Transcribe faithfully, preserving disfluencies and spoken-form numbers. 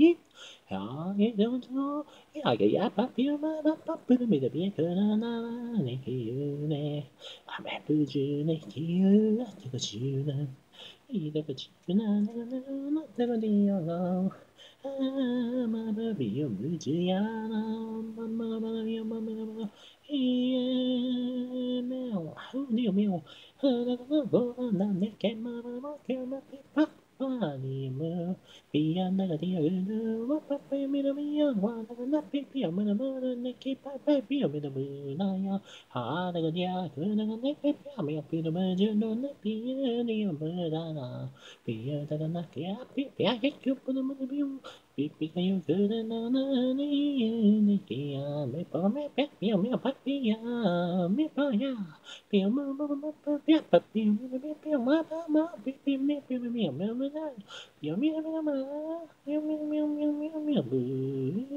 be. I don't know. I get up, up, you, my, up, up, put me the beer, Nick, you, ne. I'm a bujune, you, take a tuna. Either a tuna, not the deal. Mamma mia, Luciana, mamma mia, mamma mia, meow, oh dear meow, na neke mamma kama pipa, pani mo, piana la dia gulu, wapa pe mina mia, wana na pipi, mana mana neke pa pe pia mina muna ya, ha na dia, kuna na neke pia mia pina mana no na pia ni mana na, pia da na kia pia hekyu puna mana mia. Pipi kayo good na na ni ni kia me pa me pe pia me pa pia me pa ya pia ma ma ma pa pia pa pia me me pia ma pa ma pipi me pia me me me me na pia me me ma pia me me me me me bu